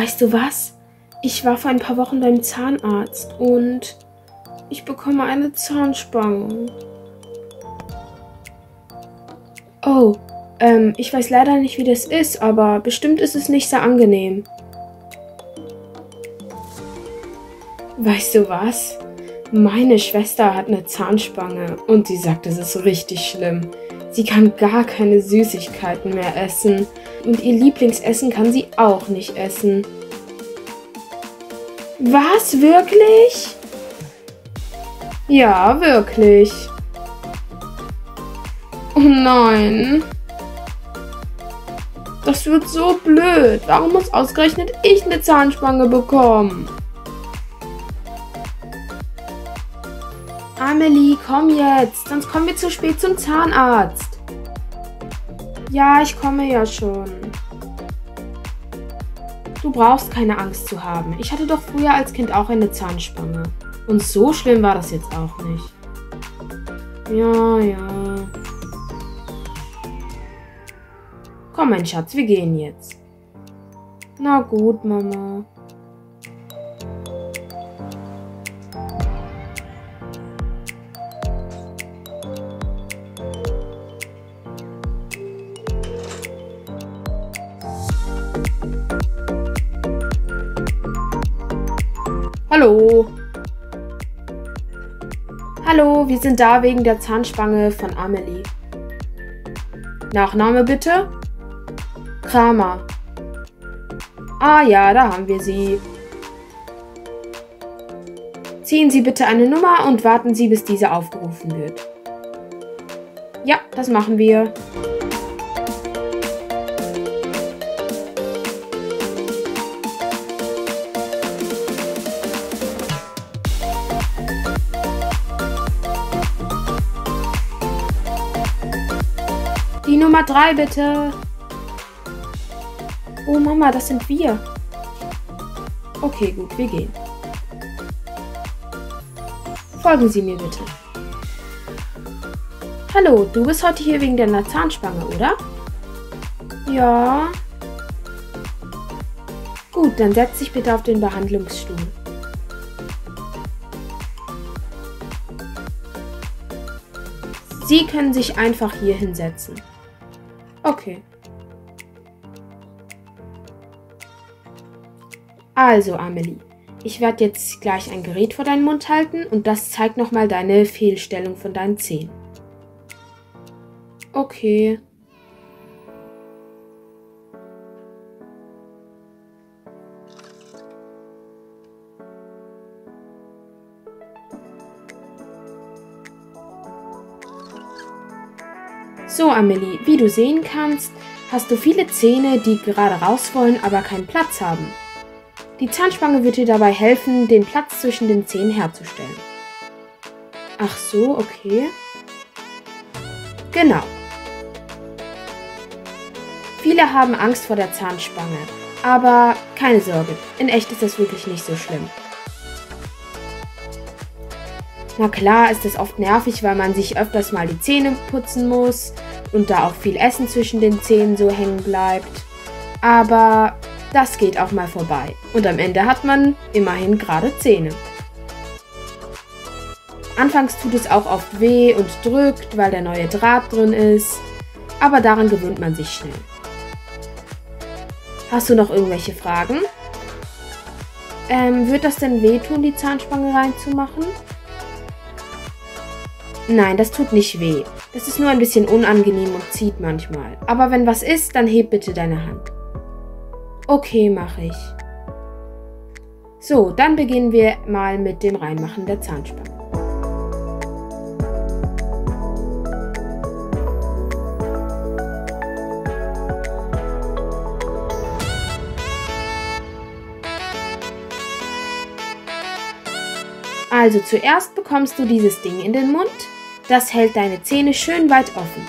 Weißt du was? Ich war vor ein paar Wochen beim Zahnarzt und ich bekomme eine Zahnspange. Oh, ich weiß leider nicht, wie das ist, aber bestimmt ist es nicht sehr angenehm. Weißt du was? Meine Schwester hat eine Zahnspange und sie sagt, es ist richtig schlimm. Sie kann gar keine Süßigkeiten mehr essen und ihr Lieblingsessen kann sie auch nicht essen. Was? Wirklich? Ja, wirklich. Oh nein. Das wird so blöd. Warum muss ausgerechnet ich eine Zahnspange bekommen? Amelie, komm jetzt, sonst kommen wir zu spät zum Zahnarzt. Ja, ich komme ja schon. Du brauchst keine Angst zu haben. Ich hatte doch früher als Kind auch eine Zahnspange. Und so schlimm war das jetzt auch nicht. Ja, ja. Komm, mein Schatz, wir gehen jetzt. Na gut, Mama. Hallo. Hallo, wir sind da wegen der Zahnspange von Amelie. Nachname bitte? Kramer. Ah ja, da haben wir sie. Ziehen Sie bitte eine Nummer und warten Sie, bis diese aufgerufen wird. Ja, das machen wir. Die Nummer 3 bitte. Oh Mama, das sind wir. Okay, gut, wir gehen. Folgen Sie mir bitte. Hallo, du bist heute hier wegen deiner Zahnspange, oder? Ja. Gut, dann setz dich bitte auf den Behandlungsstuhl. Sie können sich einfach hier hinsetzen. Okay. Also, Amelie, ich werde jetzt gleich ein Gerät vor deinen Mund halten und das zeigt nochmal deine Fehlstellung von deinen Zähnen. Okay. So, Amelie, wie du sehen kannst, hast du viele Zähne, die gerade raus wollen, aber keinen Platz haben. Die Zahnspange wird dir dabei helfen, den Platz zwischen den Zähnen herzustellen. Ach so, okay. Genau. Viele haben Angst vor der Zahnspange, aber keine Sorge, in echt ist das wirklich nicht so schlimm. Na klar ist es oft nervig, weil man sich öfters mal die Zähne putzen muss und da auch viel Essen zwischen den Zähnen so hängen bleibt. Aber das geht auch mal vorbei und am Ende hat man immerhin gerade Zähne. Anfangs tut es auch oft weh und drückt, weil der neue Draht drin ist, aber daran gewöhnt man sich schnell. Hast du noch irgendwelche Fragen? Wird das denn wehtun, die Zahnspange reinzumachen? Nein, das tut nicht weh. Das ist nur ein bisschen unangenehm und zieht manchmal. Aber wenn was ist, dann heb bitte deine Hand. Okay, mache ich. So, dann beginnen wir mal mit dem Reinmachen der Zahnspange. Also zuerst bekommst du dieses Ding in den Mund. Das hält deine Zähne schön weit offen.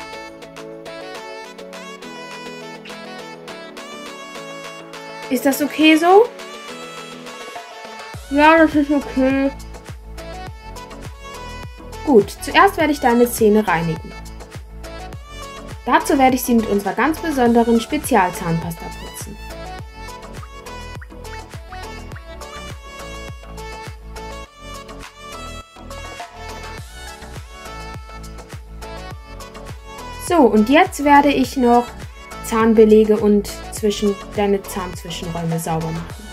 Ist das okay so? Ja, das ist okay. Gut, zuerst werde ich deine Zähne reinigen. Dazu werde ich sie mit unserer ganz besonderen Spezialzahnpasta putzen. So, und jetzt werde ich noch Zahnbelege und deine Zahnzwischenräume sauber machen.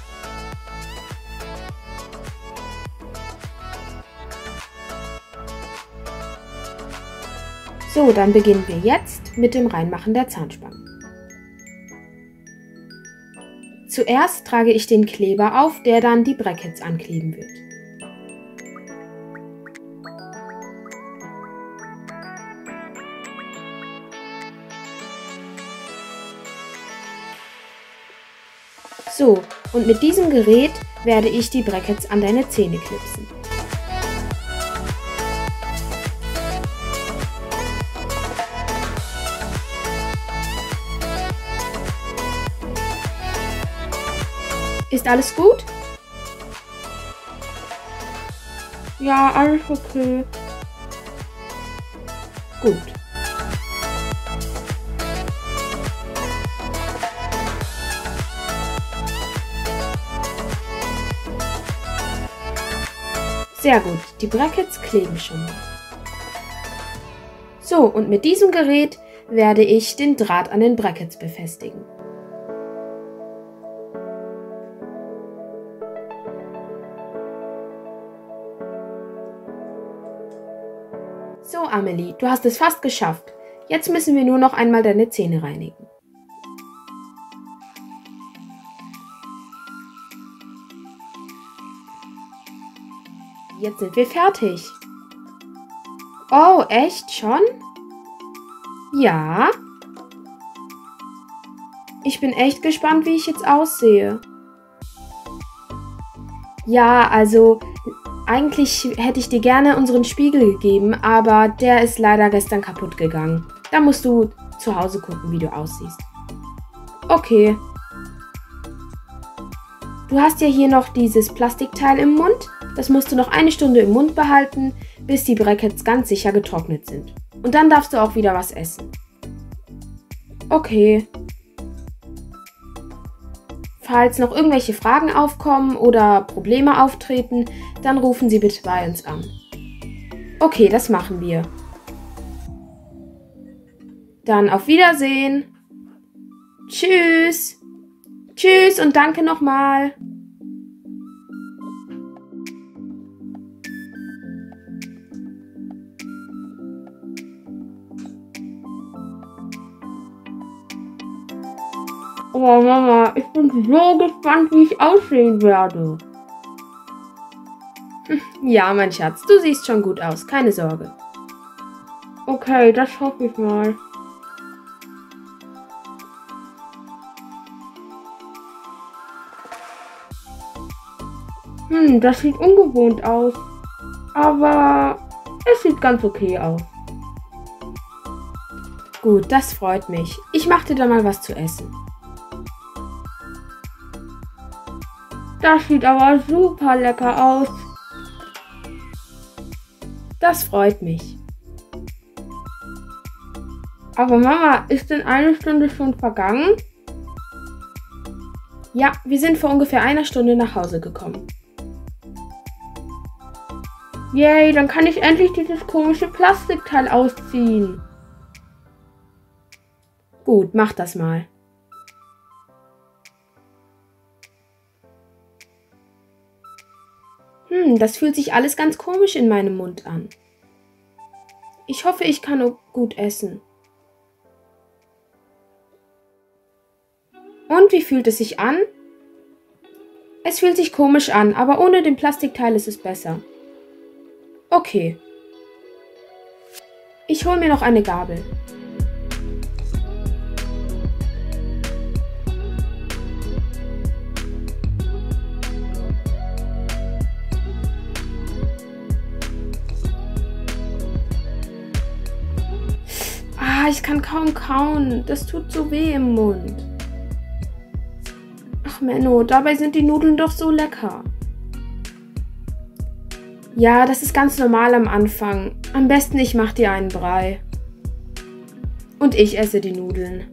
So, dann beginnen wir jetzt mit dem Reinmachen der Zahnspangen. Zuerst trage ich den Kleber auf, der dann die Brackets ankleben wird. So, und mit diesem Gerät werde ich die Brackets an deine Zähne klipsen. Ist alles gut? Ja, alles okay. Gut. Sehr gut, die Brackets kleben schon mal. So, und mit diesem Gerät werde ich den Draht an den Brackets befestigen. So, Amelie, du hast es fast geschafft. Jetzt müssen wir nur noch einmal deine Zähne reinigen. Jetzt sind wir fertig. Oh, echt schon? Ja. Ich bin echt gespannt, wie ich jetzt aussehe. Ja, also eigentlich hätte ich dir gerne unseren Spiegel gegeben, aber der ist leider gestern kaputt gegangen. Da musst du zu Hause gucken, wie du aussiehst. Okay. Du hast ja hier noch dieses Plastikteil im Mund. Das musst du noch 1 Stunde im Mund behalten, bis die Brackets ganz sicher getrocknet sind. Und dann darfst du auch wieder was essen. Okay. Falls noch irgendwelche Fragen aufkommen oder Probleme auftreten, dann rufen Sie bitte bei uns an. Okay, das machen wir. Dann auf Wiedersehen. Tschüss. Tschüss und danke nochmal. Oh Mama, ich bin so gespannt, wie ich aussehen werde. Ja, mein Schatz, du siehst schon gut aus, keine Sorge. Okay, das hoffe ich mal. Das sieht ungewohnt aus, aber es sieht ganz okay aus. Gut, das freut mich. Ich mache dir dann mal was zu essen. Das sieht aber super lecker aus. Das freut mich. Aber Mama, ist denn 1 Stunde schon vergangen? Ja, wir sind vor ungefähr 1 Stunde nach Hause gekommen. Yay, dann kann ich endlich dieses komische Plastikteil ausziehen. Gut, mach das mal. Das fühlt sich alles ganz komisch in meinem Mund an. Ich hoffe, ich kann gut essen. Und wie fühlt es sich an? Es fühlt sich komisch an, aber ohne den Plastikteil ist es besser. Okay. Ich hole mir noch eine Gabel. Ich kann kaum kauen. Das tut so weh im Mund. Ach Menno, dabei sind die Nudeln doch so lecker. Ja, das ist ganz normal am Anfang. Am besten ich mache dir einen Brei. Und ich esse die Nudeln.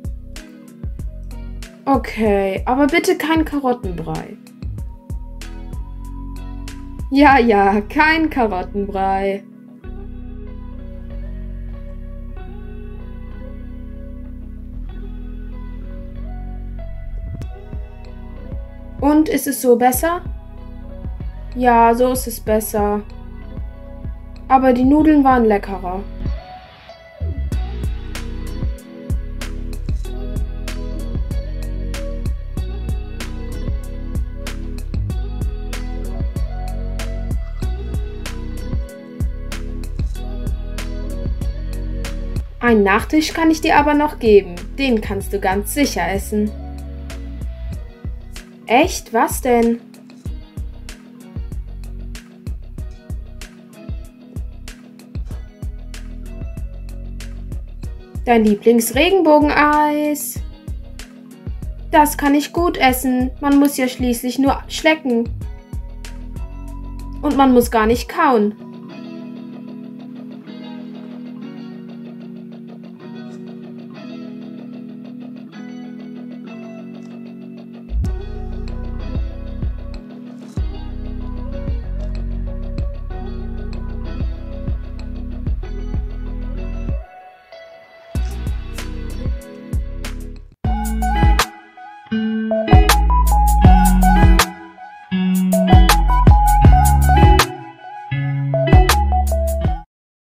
Okay, aber bitte kein Karottenbrei. Ja, kein Karottenbrei. Und ist es so besser? Ja, so ist es besser. Aber die Nudeln waren leckerer. Einen Nachtisch kann ich dir aber noch geben. Den kannst du ganz sicher essen. Echt? Was denn? Dein Lieblingsregenbogeneis. Das kann ich gut essen. Man muss ja schließlich nur schlecken. Und man muss gar nicht kauen.